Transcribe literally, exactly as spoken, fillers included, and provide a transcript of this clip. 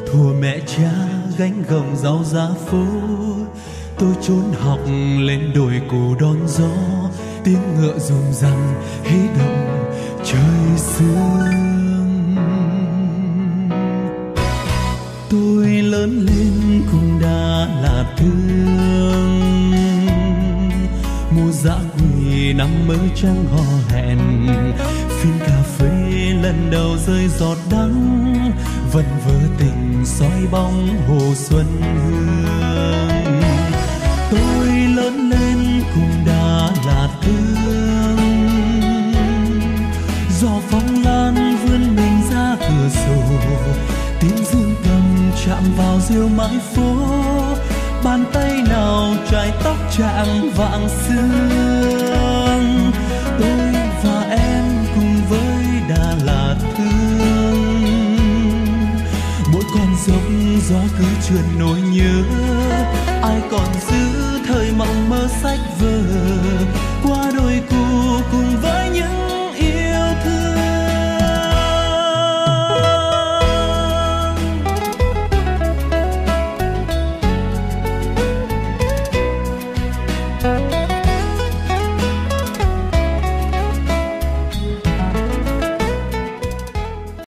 Thua mẹ cha gánh gồng rau ra phố, tôi trốn học lên đồi cổ đón gió, tiếng ngựa rùng răng hí động trời sương. Tôi lớn lên cùng Đà Lạt thương, mùa dã quỳ năm mới trăng hò hẹn, phin cà phê lần đầu rơi giọt đắng, vần vơ tình soi bóng hồ xuân hương. Tôi lớn lên cùng Đà Lạt thương, gió phong lan vươn mình ra cửa sổ, tiếng dương cầm chạm vào rêu mái phố, bàn tay nào trải tóc chạm vạng sương. Tôi và em cùng với Đà Lạt thương, mỗi con dốc gió cứ trườn nỗi nhớ, ai còn giữ thời mộng mơ sách vở qua đôi cu cùng với những